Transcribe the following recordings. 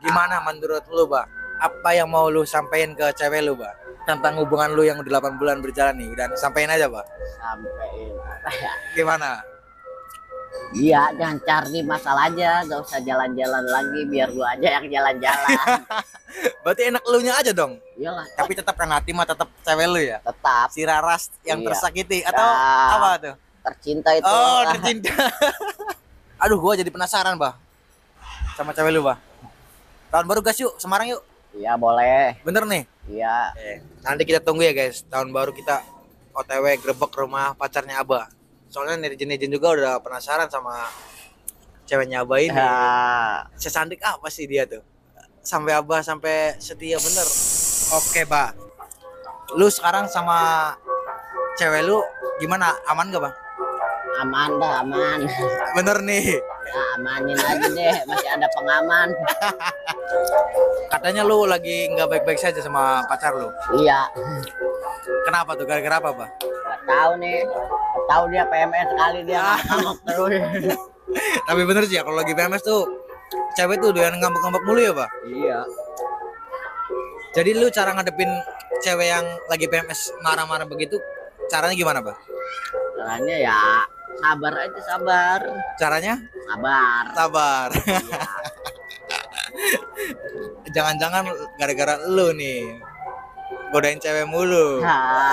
Gimana menurut lu, Bah? Apa yang mau lu sampein ke cewek lu, Bah? Tentang hubungan lu yang udah 8 bulan berjalan nih. Dan sampein aja, Bah. Sampein apa ya? Gimana? Iya, jangan cari masalah aja, gak usah jalan-jalan lagi, biar gua aja yang jalan-jalan. Berarti enak lu nya aja dong. Iyalah, Tapi tetap kan hati mah tetap cewek lu ya. tetap Si Raras yang Iya. tersakiti atau Ya, apa tuh? tercinta itu. Oh, tercinta. Aduh, gua jadi penasaran, Bah. Sama cewek lu, Bah. Tahun baru gas yuk, Semarang yuk. Iya, boleh. Bener nih. Iya. Nanti kita tunggu ya, guys. Tahun baru kita OTW grebek rumah pacarnya Abah. Soalnya netizen juga udah penasaran sama ceweknya Abah ini. Ya, Sesandik apa sih dia tuh? Sampai Abah sampai setia bener. Oke, Bah. Lu sekarang sama cewek lu gimana? Aman gak, Bang? aman dah, aman. Bener nih. Ya, amanin aja deh, masih ada pengaman. Katanya lu lagi nggak baik-baik saja sama pacar lu. Iya. Kenapa tuh? Gara-gara apa, Bah? Gak tahu nih. Gak tahu dia PMS sekali dia ngambek terus. Tapi bener sih ya, kalau lagi PMS tuh cewek tuh doyan ngambek-ngambek mulu ya, Bah. Iya. Jadi lu cara ngadepin cewek yang lagi PMS marah-marah begitu, caranya gimana, Bah? Caranya ya sabar aja, sabar. Caranya? Sabar. Sabar. Iya. Jangan-jangan gara-gara lu nih godain cewek mulu.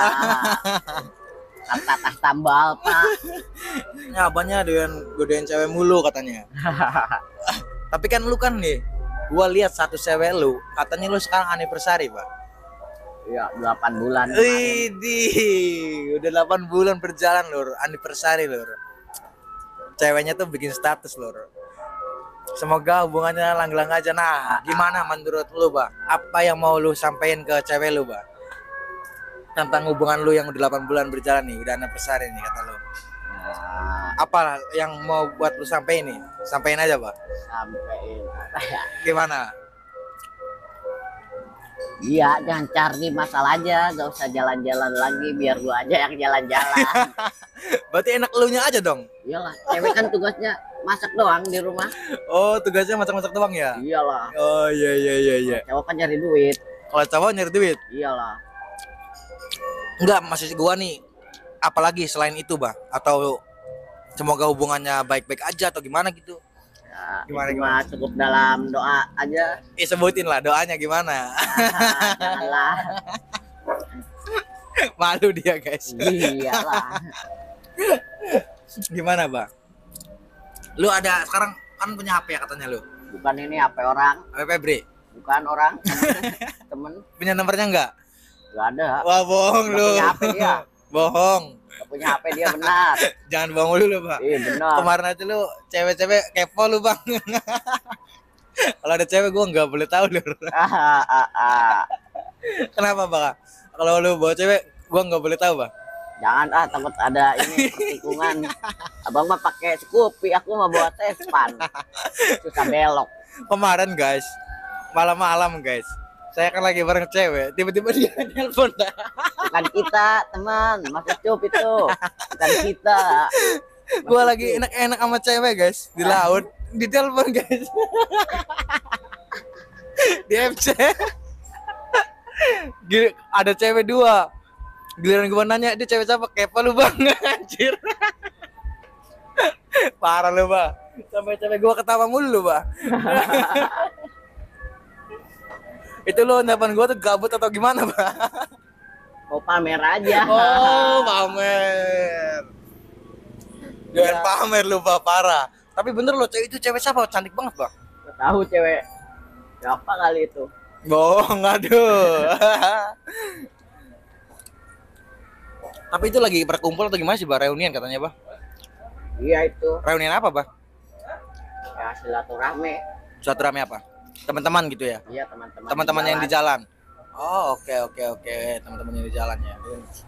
Kata tambal, Pak. Ya, abahnya doyan godain cewek mulu katanya. Tapi kan lu kan nih, gua lihat satu cewek lu, katanya lu sekarang anniversary, Pak. Iya, 8 bulan. kemarin. Widih, udah 8 bulan berjalan, Lur. Anniversary, Lur. Ceweknya tuh bikin status, Lur. Semoga hubungannya lang-lang aja. Nah, gimana menurut lu, Bah? Apa yang mau lu sampein ke cewek lu, Bah? Tentang hubungan lu yang udah 8 bulan berjalan nih, udah anniversary nih kata lu. Nah, Apa yang mau buat lu sampein nih? Sampein aja, Bah. sampein apa ya? Gimana? Iya, jangan cari masalah aja, gak usah jalan-jalan lagi, biar gua aja yang jalan-jalan. Berarti enak lu nya aja dong. Iyalah, cewek kan tugasnya masak doang di rumah. Oh, tugasnya masak-masak doang ya? Iyalah, Oh, iya. cowok kan nyari duit. Kalau cowok nyari duit. Iyalah. Enggak, maksud gua nih, apalagi selain itu, Bah? Atau semoga hubungannya baik-baik aja atau gimana gitu? Ya, Gimana, itu mah cukup dalam doa aja. Sebutin lah doanya gimana. Janganlah. Malu dia, guys. Iyalah. Gimana, Bah? Lu ada sekarang kan punya HP ya katanya lu? Bukan ini HP orang, HP Febri? bukan orang, temen. Punya nomornya enggak? Gak ada. Wah, bohong Gak lu. punya HP dia. Bohong. Gak punya HP dia, benar. Jangan bohong dulu, Pak. Iya, benar. Kemarin aja lu cewek-cewek kepo lu, Bang. Kalau ada cewek gua nggak boleh tahu lu. Kenapa, Bang? Kalau lu bawa cewek gua nggak boleh tahu, Bang. Jangan takut ada ini pertikungan. Abang mah pakai Scoopy, aku mah bawa Tespan. Susah belok. Kemarin, guys, malam-malam, guys, saya kan lagi bareng cewek, tiba-tiba dia nelpon. Bukan kita, teman. Masuk Cup itu. Bukan kita. Gua lagi enak-enak sama cewek, guys, di laut, di telepon, guys. Di FC. Ada cewek dua. Giliran gue nanya, dia cewek siapa? Kepo lu, Bang. Anjir. Parah lu, Bang. Sampai cewek gue ketawa mulu lu, Bang. Itu lo nelfon gue tuh gabut atau gimana, Bang? Mau pamer aja. Oh, pamer. Jangan pamer lu, Bang, parah. Tapi bener lo, cewek itu cewek siapa? Cantik banget, Bang. Gak tahu cewek siapa kali itu. Bohong, aduh. Tapi itu lagi berkumpul atau gimana sih, Bah? Reunian katanya, Bah? Iya itu. Reunian apa, Bah? Ya silaturahmi. Suatu rame apa? Teman-teman gitu ya? Iya, teman-teman. Teman-teman yang di jalan. Oh, oke. Teman-teman yang di jalan ya.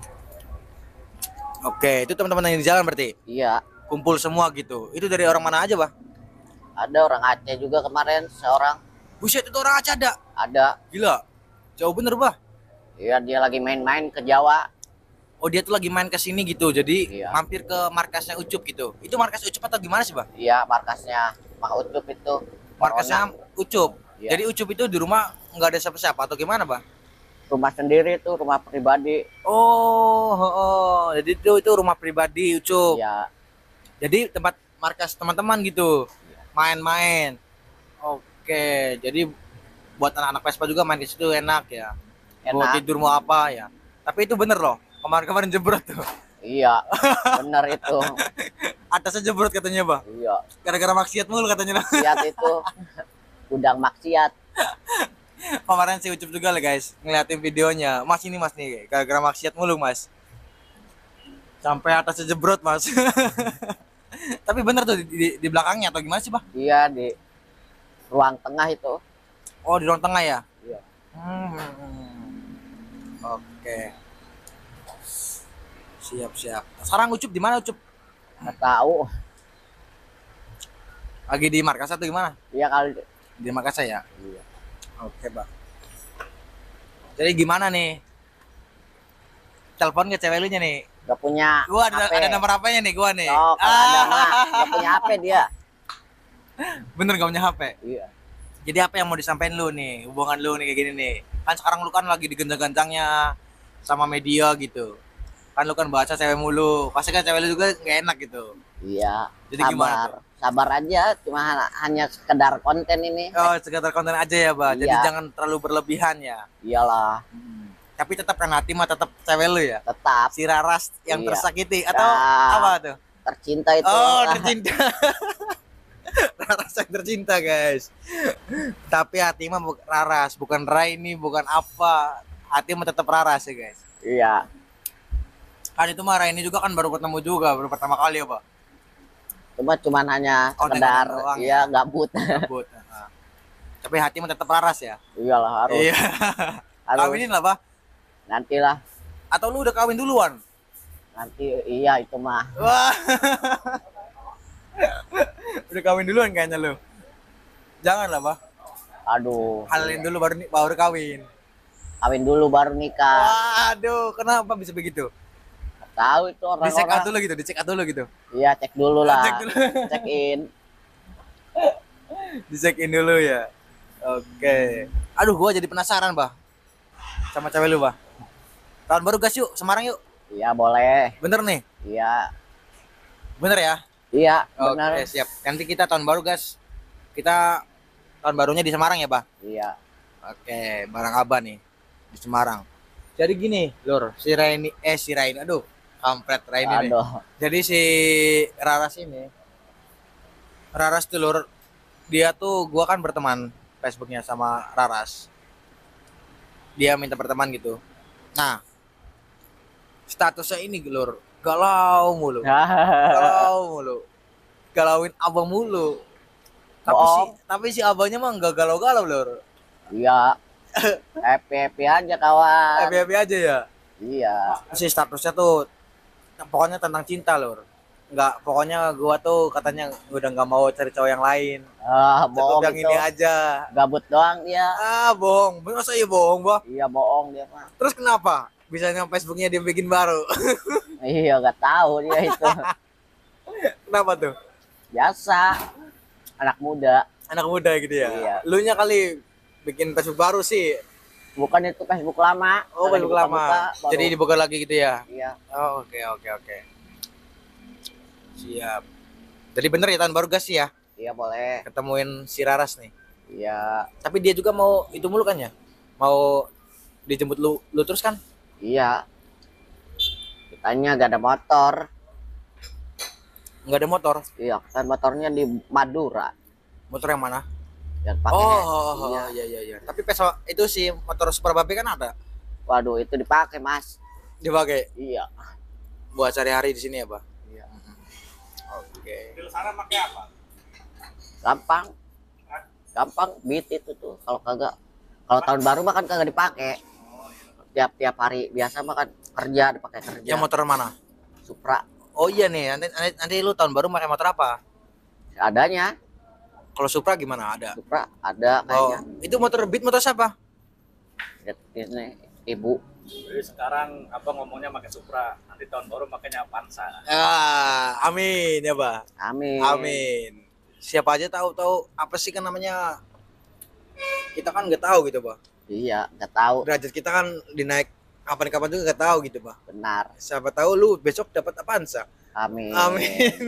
Oke, itu teman-teman yang di jalan berarti Iya. kumpul semua gitu. Itu dari orang mana aja, Bah? Ada orang Aceh juga kemarin seorang. Buset, itu orang Aceh ada. Ada. Gila. Jauh bener, Bah. Iya, dia lagi main-main ke Jawa. Oh, dia tuh lagi main ke sini gitu. Jadi Iya. mampir ke markasnya Ucup gitu. Itu markas Ucup atau gimana sih, Bah? Iya, markasnya Mang Ucup itu. Markasnya Ucup. Iya. Jadi Ucup itu di rumah nggak ada siapa-siapa atau gimana, Bah? Rumah sendiri tuh, rumah pribadi. Oh, oh, oh. Jadi itu rumah pribadi Ucup. Iya. Jadi tempat markas teman-teman gitu. Iya. Main-main. Oke, jadi buat anak-anak Vespa juga main di situ enak ya. Mau Enak. tidur mau apa ya. Tapi itu bener loh. Kemarin-kemarin jebrot tuh. Iya. Bener itu. Atasnya jebrot katanya, Bah. Iya. Gara-gara maksiat mulu katanya. Maksiat itu. Gudang maksiat. Kemarin si Ucup juga lah guys, ngeliatin videonya. Mas ini mas nih, gara-gara maksiat mulu mas. Sampai atasnya jebrot mas. Tapi bener tuh di belakangnya atau gimana sih, Bah? Iya, di ruang tengah itu. Oh di ruang tengah ya? Iya. Oke. Siap. Sekarang Ucup di mana Ucup? Nggak tahu. Lagi di Makassar atau gimana? Iya kali. Di Makassar ya? Iya. Oke, Bang. Jadi gimana nih? Telepon ke cewek lu nya nih? Gak punya Gua ada HP. nomor HP-nya nih gua nih. Oh, kalau ada mah gak punya HP dia. Bener gak punya HP? Iya. Jadi apa yang mau disampaikan lu nih? Hubungan lu nih kayak gini nih. Kan sekarang lu kan lagi digenjang-genjangnya sama media gitu. Kan lu kan bahasa cewek mulu. Pasti kan cewek lu juga gak enak gitu. Iya. Jadi gimana tuh? Sabar aja, cuma hanya sekedar konten ini. Oh, sekedar konten aja ya, Bah. Jadi Iya. jangan terlalu berlebihan ya. Iyalah, Tapi tetap kan hati mah tetap cewek lu ya. tetap Si Raras yang Iya. tersakiti atau Ya. apa tuh? tercinta itu. Oh, tercinta. Raras yang tercinta, guys. Tapi hati mah Raras, bukan Raini, bukan apa. Hati mah tetap Raras ya, guys. Iya. Kan itu mah Raini juga kan baru ketemu juga, baru pertama kali ya, Pak. Cuman hanya Konten sekedar doang iya gabut. Gabut. Tapi hati mah tetap Raras ya. Iyalah harus. Iya. Harus. Kawinin lah, Pak. Nantilah. Atau lu udah kawin duluan? Nanti iya itu mah. Wah. Udah kawin duluan kayaknya lu. Jangan lah, Pak. Aduh. Halalin dulu baru kawin. Kawin dulu baru nikah. Waduh, kenapa bisa begitu? Tahu itu Dicek orang-orang. dulu gitu, dicek dulu gitu. Iya, cek dulu lah. Cek dulu. Check in. Dicekin dulu ya. Oke. Aduh, gua jadi penasaran, Bah. Sama cewek lu, Bah. Tahun baru gas yuk, Semarang yuk. Iya, boleh. Bener nih? Iya. Bener ya? Iya, benar. Oke, siap. Nanti kita tahun baru, gas. Kita tahun barunya di Semarang ya, Bah? Iya. Oke, barang Abah nih di Semarang. Jadi gini, Lur, si Raini, aduh, kampret Raini nih. Aduh. Jadi si Raras ini, Raras tuh Lur, dia tuh gua kan berteman Facebooknya sama Raras. Dia minta berteman gitu. Nah, statusnya ini Lur, galau mulu. Galau mulu. Galauin abang mulu. Tapi si abangnya mah enggak galau-galau, Lur. Iya. Happy aja kawan. Happy aja ya. Iya. Si statusnya tuh pokoknya tentang cinta, Lur. Enggak, pokoknya gua tuh katanya udah nggak mau cari cowok yang lain. Bohong yang itu. ini aja. Gabut doang dia. Bohong. Masa iya bohong, Bah? Iya bohong dia mah. Terus kenapa? Bisanya Facebooknya dia bikin baru. Iya gak tahu dia itu. Kenapa tuh? Biasa. Anak muda. Anak muda gitu ya. Iya. Lu nya kali bikin Facebook baru sih. Bukan itu Facebook lama. Oh, Karena Facebook lama. dibuka-buka, baru- Jadi dibuka lagi gitu ya. Iya. Oh, oke. Siap. Jadi bener ya tahun baru gas sih ya. Iya boleh. Ketemuin si Raras nih. Iya. Tapi dia juga mau itu mulu kan ya? Mau dijemput lu terus kan? Iya. Kitanya gak ada motor. Nggak ada motor. Iya, kan motornya di Madura. Motor yang mana? Yang pakai. Iya. Tapi Vespa itu si motor Super Babe kan ada. Waduh, itu dipakai, Mas. Dipakai Iya. buat sehari-hari di sini ya, Pak. Iya. Oke. Di sana pakai apa? Gampang. Gampang beat itu tuh. Kalau tahun baru mah kan kagak dipakai. Tiap hari biasa mah kan kerja dipakai kerja. Yang motor mana? Supra Oh iya nih, nanti lu tahun baru pakai motor apa? adanya. Kalau Supra gimana? Ada. Supra ada Oh, kayaknya. itu motor Beat motor siapa? Ini ibu. Jadi sekarang abang ngomongnya pakai Supra, nanti tahun baru makanya Avanza. Amin ya, Pak. Amin. Amin. Siapa aja tahu apa sih kan namanya kita kan nggak tahu gitu bah. Iya, nggak tahu. Derajat kita kan dinaik kapan-kapan juga nggak tahu gitu bah. Benar. Siapa tahu lu besok dapat Avanza. Amin. Amin.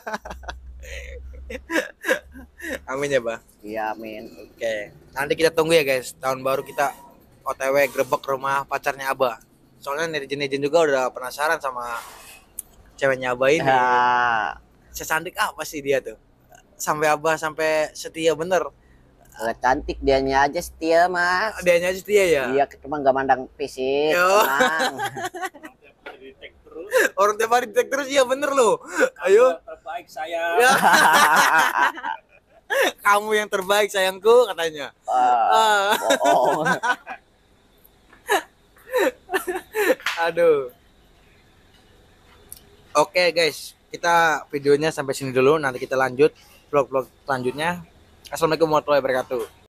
Amin ya bah. Iya, amin. Oke, nanti kita tunggu ya guys. Tahun baru kita OTW grebek rumah pacarnya Abah. Soalnya netizen juga udah penasaran sama ceweknya Abah ini. Ya, Secantik apa sih dia tuh? Sampai Abah sampai setia bener. cantik dianya aja setia, Mas. Dianya aja setia ya? Iya, cuma nggak mandang fisik. Yo. Tenang. Tiap hari di tag terus. Orang tiap hari di-tag terus, iya bener loh. Ayo. Kamu terbaik saya. Ya. Kamu yang terbaik sayangku katanya. Ah. Bohong. Aduh. Oke guys, kita videonya sampai sini dulu. Nanti kita lanjut vlog-vlog selanjutnya. Assalamualaikum warahmatullahi wabarakatuh.